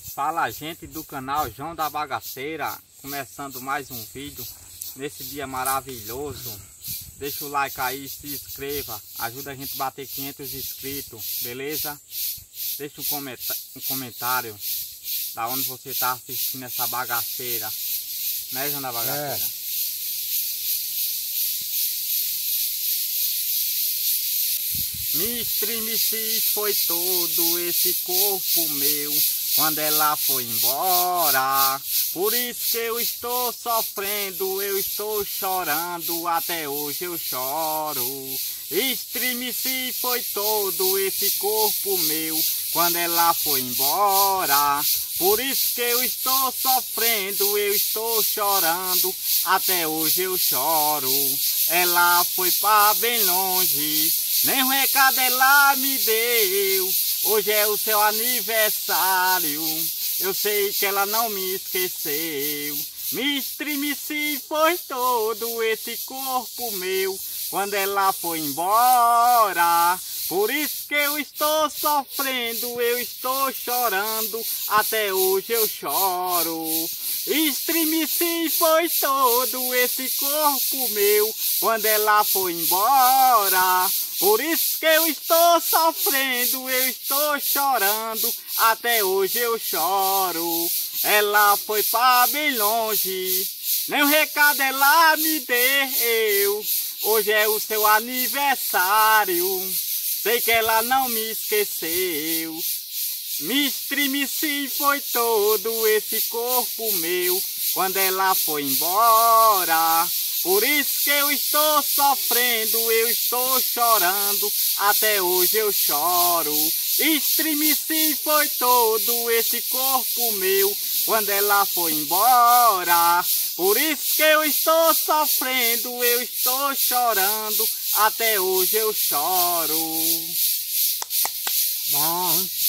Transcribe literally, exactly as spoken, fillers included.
Fala, gente do canal João da Bagaceira, começando mais um vídeo nesse dia maravilhoso. Deixa o like aí, se inscreva, ajuda a gente a bater quinhentos inscritos, beleza? Deixa um, comenta um comentário da onde você está assistindo essa bagaceira, né, João da Bagaceira? É. Mistre, me se foi todo esse corpo meu quando ela foi embora. Por isso que eu estou sofrendo, eu estou chorando, até hoje eu choro. Mistre, se foi todo esse corpo meu quando ela foi embora. Por isso que eu estou sofrendo, eu estou chorando, até hoje eu choro. Ela foi pra bem longe, nem um recado ela me deu. Hoje é o seu aniversário, eu sei que ela não me esqueceu. Mistre, me se foi todo esse corpo meu quando ela foi embora. Por isso que eu estou sofrendo, eu estou chorando, até hoje eu choro. Mistre, me se foi todo esse corpo meu quando ela foi embora. Por isso que eu estou sofrendo, eu estou chorando, até hoje eu choro. Ela foi pra bem longe, nem um recado ela me deu. Hoje é o seu aniversário, sei que ela não me esqueceu. Mistre, me se foi todo esse corpo meu quando ela foi embora. Por isso que eu estou sofrendo, eu estou chorando, até hoje eu choro. Mistre, me se foi todo esse corpo meu quando ela foi embora. Por isso que eu estou sofrendo, eu estou chorando, até hoje eu choro. Bom.